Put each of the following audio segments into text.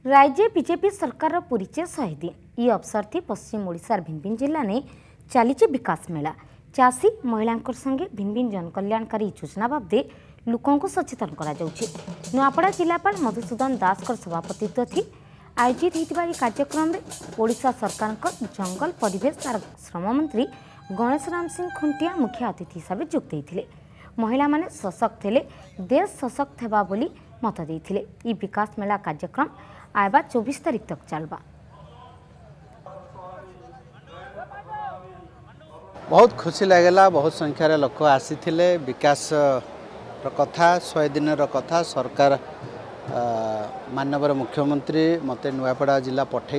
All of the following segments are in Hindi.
राज्य बीजेपी सरकार परिचय 100 दिन ये अवसर थी पश्चिम ओडिशार भिन्न भिन्न जिला ने चली विकास मेला चाषी महिला संगे भिन्न भिन्न जनकल्याणकारी योजना बाबदे लोकों को सचेतन करा जाउछि। नुआपड़ा जिलापाल मधुसूदन दास सभापतित्व थी आयोजित होता कार्यक्रम में ओडिशा सरकार जंगल परिवेश और श्रम मंत्री गणेश राम सिंह खुंटिया मुख्य अतिथि हिसाब से जोग देते। महिला माने सशक्त हेले देश सशक्त हेबा बोली मत देते। ई विकास मेला कार्यक्रम आयबा 24 तारीख तक चलबा। बहुत खुशी लगेगा। बहुत संख्यार लोक आसी विकास कथा 100 दिन कथा सरकार माननीय मुख्यमंत्री मते नुआपड़ा जिला पठे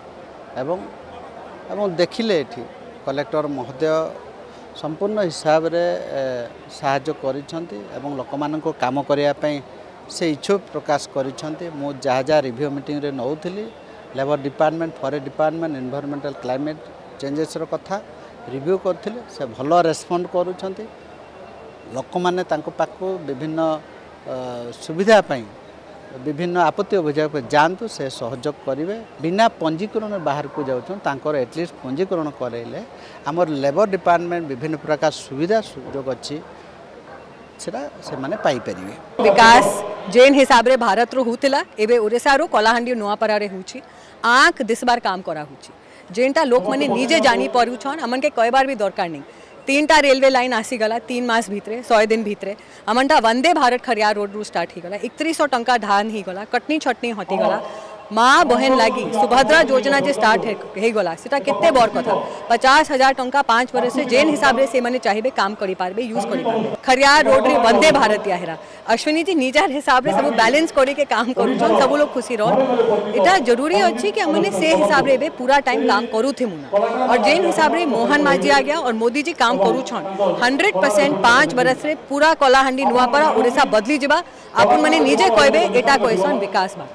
एवं देखिले कलेक्टर महोदय संपूर्ण हिसाब रे साहाय्य करिसेंती एवं लोक मानको काम करिया पई से इच्छुक प्रकाश करिसेंती। मु जहाँ जहाँ रिव्यू मीटिंग रे नौथिली labour department forest department environmental climate changes रो कथा रिव्यू करथिले से भलो रेस्पोंड करूछंती। लोक माने तांको पाखु विभिन्न सुविधा पई विभिन्न आपत्ति अभियोग जातु से सहयोग करेंगे। बिना पंजीकरण बाहर को जाऊँ एटलिस्ट पंजीकरण करेले आमर लेबर डिपार्टमेंट विभिन्न प्रकार सुविधा सुजोग अच्छी से माने पाई परिवे। विकास जेन हिसाब रे भारत रो होतिला एबे ओडिसा रो कलाहांडी नुआपड़ा रे होची आंख दिसबार काम करा होची जेनटा लोक माने निजे जानी परुछन हमन के कई बार भी दरकार नहीं। 3टा रेलवे लाइन आसीगला 3 मास भितरे 100 दिन भितरे आमटा वंदे भारत खरियार रोड रू स्टार्ट ही गला 3100 टंका धान ही गला कटनी छटनी होती गला माँ बहन लगी सुभद्रा योजना जे स्टार्ट है गला सेटा केते बर कथा 50,000 टंका 5 वर्ष से जेन हिसाब रे से माने चाहिए काम करि पारबे यूज करि पारबे। खरियार रोड रे वंदे भारत याहेरा अश्विनी जी निजार हिसाब रे सब बैलेंस करि के काम करू छन सब लोग खुशी रह। एटा जरूरी अछि कि हमने से हिसाब रे बे पूरा टाइम काम करू थे मुना और जेन हिसाब रे मोहन मांझी आ गया और मोदी जी काम करू छन 100% 5 वर्ष रे पूरा कलाहांडी नुआपड़ा ओडिशा बदली जिबा। आपन माने निजे कहबे एटा कहसन विकास बा।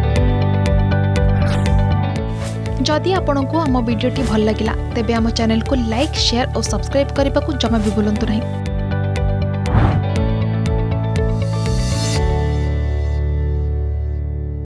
जदि आपंक आम भिडी भल लगा तेब आम चैनल को लाइक शेयर और सब्सक्राइब करने को जमा भी भूलु नहीं।